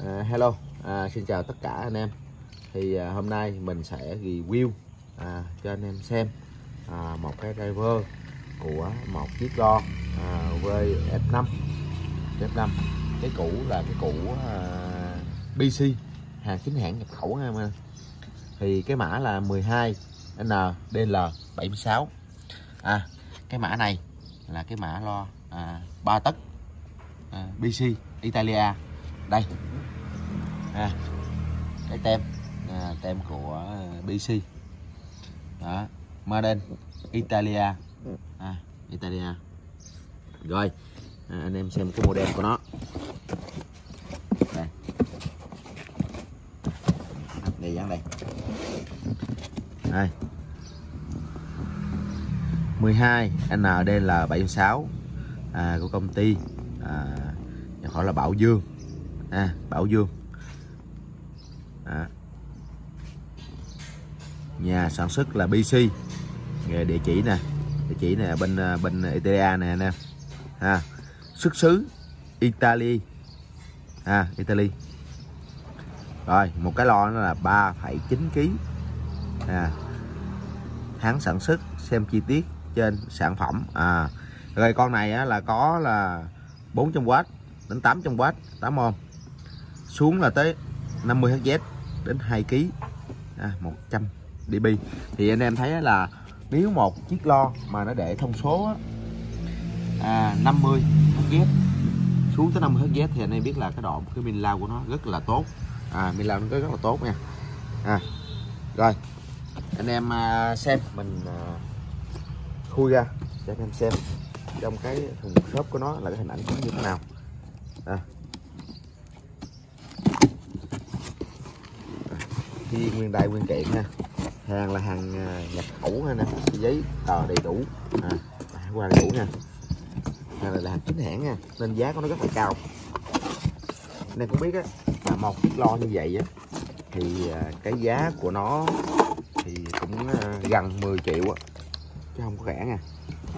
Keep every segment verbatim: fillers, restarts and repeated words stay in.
À, hello, à, xin chào tất cả anh em. Thì à, hôm nay mình sẽ review à, cho anh em xem à, một cái driver của một chiếc lo à, với F năm. F năm cái cũ là cái cũ à, bê xê, hàng chính hãng nhập khẩu nha em ơi. Thì cái mã là mười hai N D L bảy mươi sáu. À, cái mã này là cái mã lo à, ba tấc à, bê xê Italia. Đây à, cái tem à, tem của bê xê đó, Made in Italia à, Italia. Rồi à, anh em xem cái model của nó đây, đây dán đây, đây mười hai N D L bảy mươi sáu à, của công ty à, nhập khẩu là Bảo Dương à, Bảo Dương à. Nhà sản xuất là bê xê, địa chỉ nè, địa chỉ nè bên bên Italia nè anh em à, xuất xứ Italy à, Italy. Rồi một cái lo nó là ba phẩy chín ki lô gam à, tháng sản xuất, xem chi tiết trên sản phẩm à. Rồi con này á, là có là bốn trăm oát đến tám trăm oát, tám ohm, xuống là tới năm mươi héc đến hai ki lô gam à, một trăm D B. Thì anh em thấy là nếu một chiếc lo mà nó để thông số á, à, năm mươi héc xuống tới năm mươi héc thì anh em biết là cái độ cái pin lao của nó rất là tốt à, pin lao nó rất là tốt nha à. Rồi anh em à, xem mình à, khui ra cho anh em xem trong cái thùng shop của nó là cái hình ảnh nó như thế nào à. Khi nguyên đai nguyên kiện nha, hàng là hàng nhập khẩu nha nè, giấy tờ đầy đủ à, qua đầy đủ nha, hàng này là hàng chính hãng nha, nên giá của nó rất là cao. Anh em cũng biết á, là một chiếc lo như vậy á thì cái giá của nó thì cũng gần mười triệu á, chứ không có rẻ nha.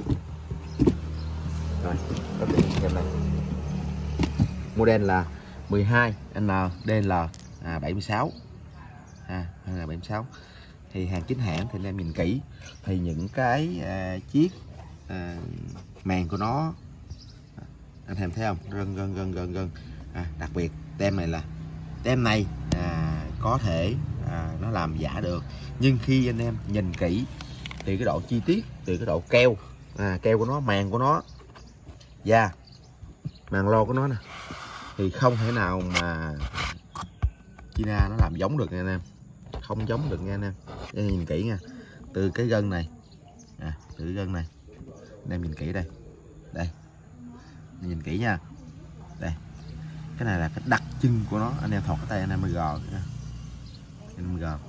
Rồi tiếp tục xem này, model là mười hai N D L à, bảy mươi sáu à, bảy mươi sáu. Thì hàng chính hãng thì anh em nhìn kỹ thì những cái à, chiếc à, màn của nó à, anh em thấy không, gân gân gân gân gân à, đặc biệt tem này là tem này à, có thể à, nó làm giả được, nhưng khi anh em nhìn kỹ thì cái độ chi tiết, từ cái độ keo à, keo của nó, màn của nó, da màn lo của nó nè, thì không thể nào mà China nó làm giống được nha anh em, không giống được nha anh em. Để nhìn kỹ nha, từ cái gân này à, từ cái gân này anh em nhìn kỹ đây, đây nhìn kỹ nha, đây cái này là cái đặc trưng của nó, anh em thọt cái tay anh em mới gò nha, anh em gò.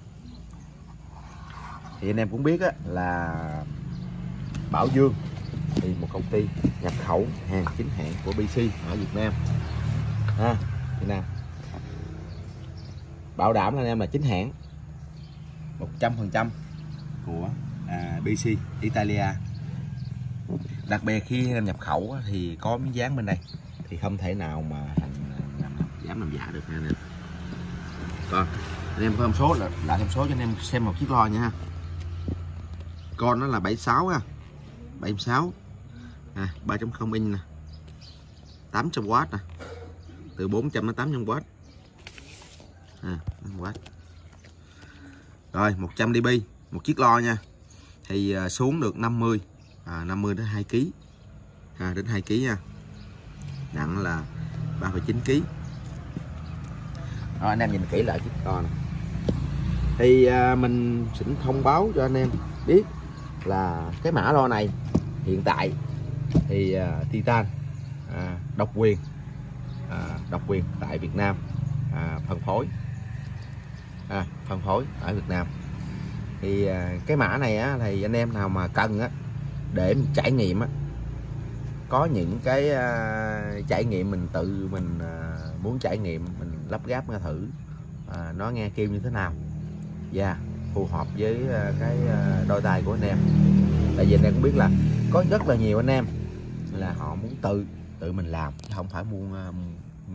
Thì anh em cũng biết á, là Bảo Dương thì một công ty nhập khẩu hàng chính hãng của bê xê ở Việt Nam à, Việt Nam bảo đảm là anh em là chính hãng một trăm phần trăm của à, bê xê Italia. Đặc biệt khi em nhập khẩu thì có miếng dán bên đây thì không thể nào mà thành làm, dám làm giả được nha anh em. Còn anh em có thông số là lại thông số cho anh em xem một chiếc lo nha ha. Con nó là bảy mươi sáu ha, bảy mươi sáu à, ba chấm không inch nè, tám trăm oát nè, từ bốn trăm đến tám trăm oát à, oát. Rồi một trăm D B một chiếc lo nha, thì à, xuống được năm mươi à, năm mươi đến hai ki lô gam à, đến hai ki lô gam nha, nặng là ba phẩy chín ki lô gam. Rồi anh em nhìn kỹ lại chiếc lo này thì à, mình xin thông báo cho anh em biết là cái mã lo này hiện tại thì à, Titan à, độc quyền à, độc quyền tại Việt Nam à, phân phối à, phân phối ở Việt Nam. Thì à, cái mã này á, thì anh em nào mà cần á, để mình trải nghiệm á, có những cái à, trải nghiệm mình tự mình à, muốn trải nghiệm, mình lắp ráp nghe thử à, nó nghe kêu như thế nào và yeah, phù hợp với à, cái à, đôi tay của anh em. Tại vì anh em cũng biết là có rất là nhiều anh em là họ muốn tự tự mình làm chứ không phải mua uh, nguyên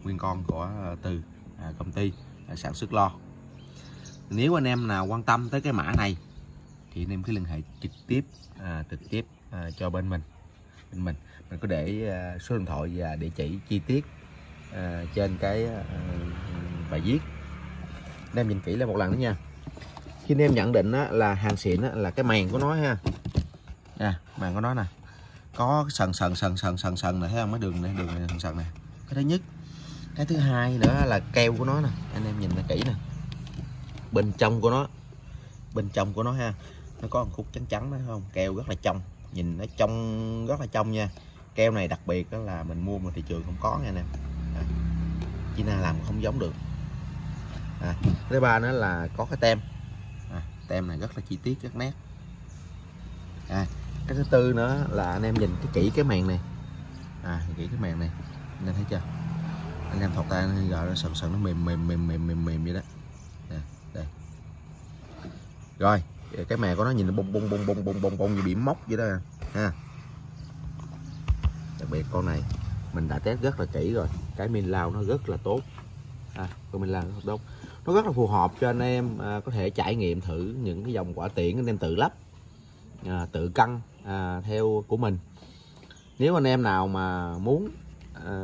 nguyên con của từ à, công ty à, sản xuất lo. Nếu anh em nào quan tâm tới cái mã này thì anh em cứ liên hệ trực tiếp à, trực tiếp à, cho bên mình bên mình mình có để à, số điện thoại và địa chỉ chi tiết à, trên cái à, bài viết. Anh em nhìn kỹ lại một lần nữa nha. Khi anh em nhận định á, là hàng xịn á, là cái màng của nó ha, à, màng của nó nè, có sần sần sần sần sần sần này, thấy không, cái đường này đường này sần sần này, cái thứ nhất. Cái thứ hai nữa là keo của nó nè, anh em nhìn nó kỹ nè, bên trong của nó bên trong của nó ha, nó có một khúc trắng trắng đó không, keo rất là trong, nhìn nó trong rất là trong nha. Keo này đặc biệt đó là mình mua mà thị trường không có nha anh em, à, China làm không giống được. À, thứ ba nữa là có cái tem, à, tem này rất là chi tiết, rất nét. À, cái thứ tư nữa là anh em nhìn cái kỹ cái màng này, à, kỹ cái màng này, anh em thấy chưa, anh em thọc tay nó gọi nó sần sần, nó mềm mềm mềm mềm mềm mềm vậy đó. À, đây. Rồi cái màng của nó nhìn nó bông bông bông bông bông bông bông như bị móc vậy đó ha. Đặc biệt con này mình đã test rất là kỹ rồi, cái min lao nó rất là tốt, à, con min lao nó tốt, nó rất là phù hợp cho anh em à, có thể trải nghiệm thử những cái dòng quả tiễn anh em tự lắp, à, tự cân à, theo của mình. Nếu anh em nào mà muốn à,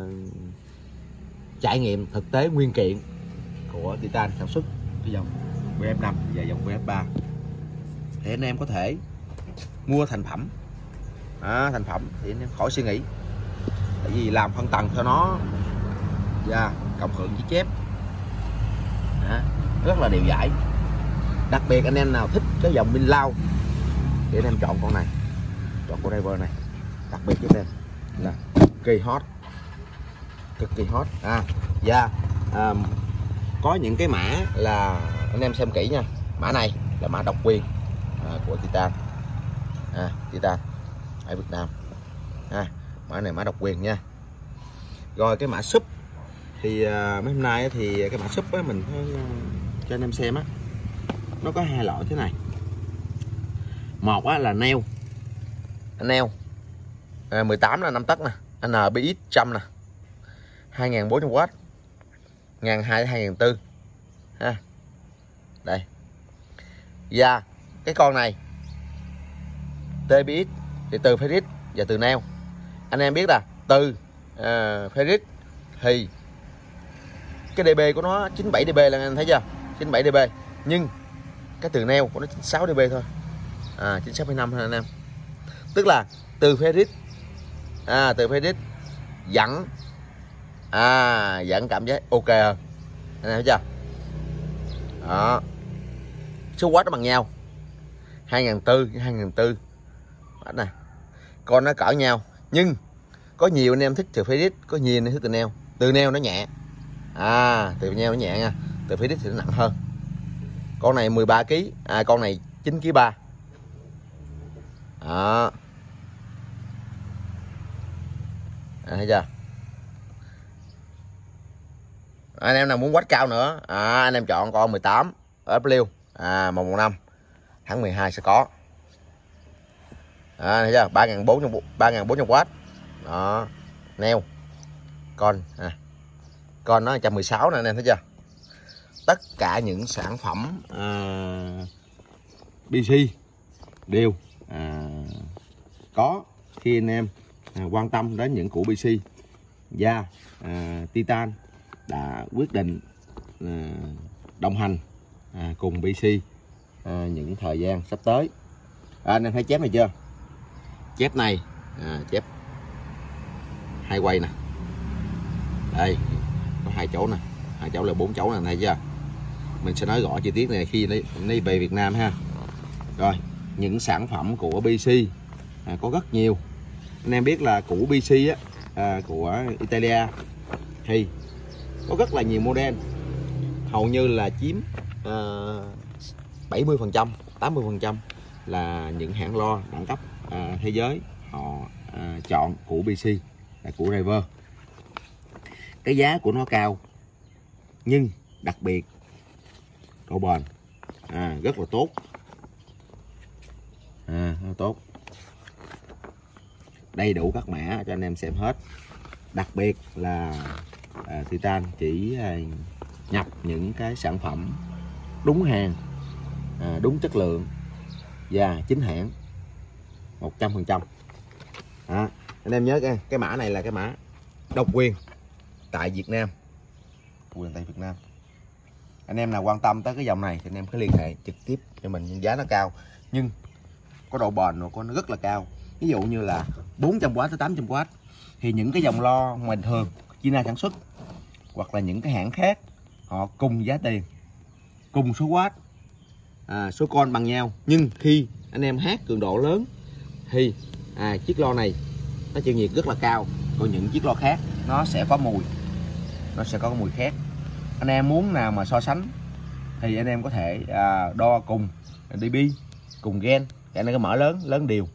trải nghiệm thực tế nguyên kiện của Titan sản xuất cái dòng vê ép năm và dòng vê ép ba thì anh em có thể mua thành phẩm, à, thành phẩm thì anh em khỏi suy nghĩ, tại vì làm phân tầng cho nó và yeah, cộng hưởng với chép, à, rất là đều giải. Đặc biệt anh em nào thích cái dòng min lao thì anh em chọn con này, chọn con driver này, đặc biệt cho em là cực kỳ hot, cực kỳ hot. À và yeah, um, có những cái mã là anh em xem kỹ nha, mã này là mã độc quyền à, của Titan, à, Titan ở Việt Nam, à, mã này mã độc quyền nha. Rồi cái mã súp thì à, mấy hôm nay thì cái mã súp á, mình thấy, cho anh em xem á, nó có hai loại thế này. Một á, là neo neo à, mười tám là năm tấc nè, en bê ích một trăm nè, hai nghìn bốn trăm oát, một nghìn hai trăm hai nghìn bốn trăm ha. Đây. Và cái con này tê bê ích thì từ ferrit và từ neo. Anh em biết là từ uh, ferrit thì cái dB của nó chín mươi bảy dB là anh em thấy chưa, chín mươi bảy dB, nhưng cái từ neo của nó chín mươi sáu dB thôi, à, chín mươi sáu phẩy năm thôi anh em. Tức là từ ferrit à, từ ferrit dẫn à, dẫn cảm giác ok hơn, anh em thấy chưa. Đó, số watt nó bằng nhau, hai nghìn bốn trăm với hai nghìn bốn trăm nè, con nó cỡ nhau, nhưng có nhiều anh em thích từ ferrit, có nhiều anh em thích từ neo. Từ neo nó nhẹ, à, từ neo nó nhẹ nha, từ ferrit thì nó nặng hơn. Con này mười ba ki lô gam, à, con này chín ki lô gam ba. Đó, à, thấy chưa. Anh em nào muốn watt cao nữa, à, anh em chọn con mười tám ép liu, à, một một năm tháng mười hai sẽ có, à, thấy chưa, ba nghìn bốn trăm watt. Đó, neo con, à, con nó một trăm mười sáu nè anh em thấy chưa. Tất cả những sản phẩm à, bê xê đều à, có. Khi anh em à, quan tâm đến những củ bê xê và à, Titan đã quyết định à, đồng hành à, cùng bê xê à, những thời gian sắp tới. À, anh em thấy chép này chưa, chép này à, chép hai quay nè, đây có hai chỗ nè, hai chỗ là bốn chỗ nè, thấy chưa. Mình sẽ nói rõ chi tiết này khi đi về Việt Nam ha. Rồi những sản phẩm của bê xê à, có rất nhiều. Anh em biết là củ bê xê á, à, của Italia thì có rất là nhiều model, hầu như là chiếm à, bảy mươi phần trăm, tám mươi phần trăm là những hãng lo đẳng cấp à, thế giới họ à, chọn củ bê xê là củ driver. Cái giá của nó cao nhưng đặc biệt độ bền à, rất là tốt, à, rất là tốt, đầy đủ các mã cho anh em xem hết. Đặc biệt là à, Titan chỉ à, nhập những cái sản phẩm đúng hàng, à, đúng chất lượng và chính hãng một trăm phần trăm. Anh em nhớ cái, cái mã này là cái mã độc quyền tại Việt Nam, quyền tại Việt Nam. Anh em nào quan tâm tới cái dòng này thì anh em cứ liên hệ trực tiếp cho mình, nhưng giá nó cao nhưng có độ bền của nó rất là cao. Ví dụ như là bốn trăm oát tới tám trăm oát thì những cái dòng lo ngoài thường China sản xuất hoặc là những cái hãng khác họ cùng giá tiền, cùng số watt, à, số con bằng nhau, nhưng khi anh em hát cường độ lớn thì à, chiếc lo này nó chịu nhiệt rất là cao, còn những chiếc lo khác nó sẽ có mùi, nó sẽ có mùi khác. Anh em muốn nào mà so sánh thì anh em có thể à, đo cùng dB, cùng gen, thì anh em có mở lớn lớn đều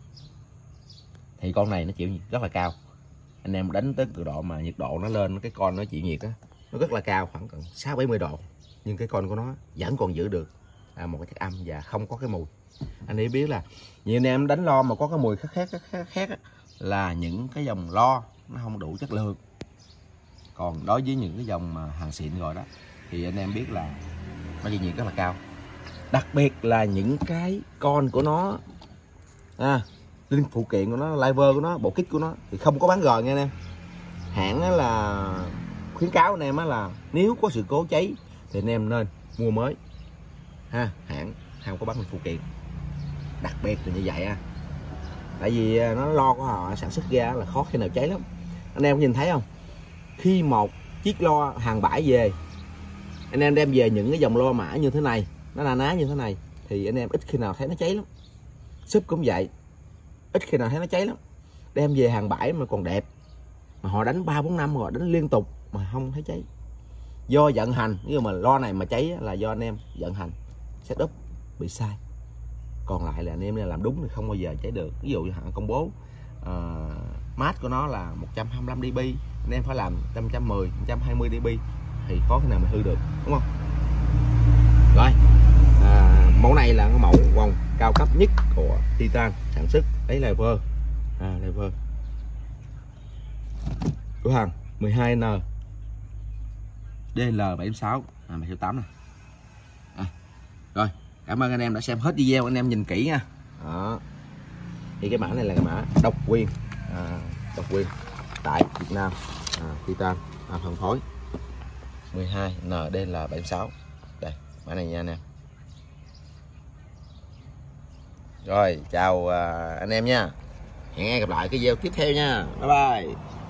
thì con này nó chịu nhiệt rất là cao. Anh em đánh tới cường độ mà nhiệt độ nó lên, cái con nó chịu nhiệt đó, nó rất là cao, khoảng gần sáu bảy mươi độ, nhưng cái con của nó vẫn còn giữ được à, một cái chất âm và không có cái mùi. Anh ấy biết là nhiều anh em đánh lo mà có cái mùi khác khác khác khác, khác là những cái dòng lo nó không đủ chất lượng. Còn đối với những cái dòng mà hàng xịn rồi đó thì anh em biết là nó chịu nhiệt rất là cao. Đặc biệt là những cái con của nó à, linh phụ kiện của nó, liver của nó, bộ kit của nó thì không có bán rồi nha anh em. Hãng là khuyến cáo anh em là nếu có sự cố cháy thì anh em nên mua mới ha, hãng không có bán linh phụ kiện, đặc biệt là như vậy á. Tại vì nó lo của họ sản xuất ra là khó khi nào cháy lắm. Anh em có nhìn thấy không, khi một chiếc lo hàng bãi về, anh em đem về những cái dòng lo mã như thế này, nó na ná như thế này thì anh em ít khi nào thấy nó cháy lắm. Súp cũng vậy, ít khi nào thấy nó cháy lắm. Đem về hàng bãi mà còn đẹp, mà họ đánh ba bốn năm rồi, đánh liên tục mà không thấy cháy. Do vận hành, nếu mà lo này mà cháy là do anh em vận hành setup bị sai. Còn lại là anh em làm đúng thì không bao giờ cháy được. Ví dụ như hãng công bố uh, mát của nó là một trăm hai mươi lăm dB, anh em phải làm một trăm mười, một trăm hai mươi dB thì có thể nào mà hư được, đúng không? Rồi à, mẫu này là cái mẫu vòng cao cấp nhất của Titan sản xuất, đấy là lever à, lever của hàng mười hai N D L bảy sáu à, bảy tám này. À, rồi cảm ơn anh em đã xem hết video, anh em nhìn kỹ nha. Đó. Thì cái mã này là cái mã độc quyền à, độc quyền tại Việt Nam, à, Titan à, phân phối mười hai N D L bảy sáu. Đây mã này nha anh em. Rồi chào à, anh em nha, hẹn gặp lại cái video tiếp theo nha, bye bye.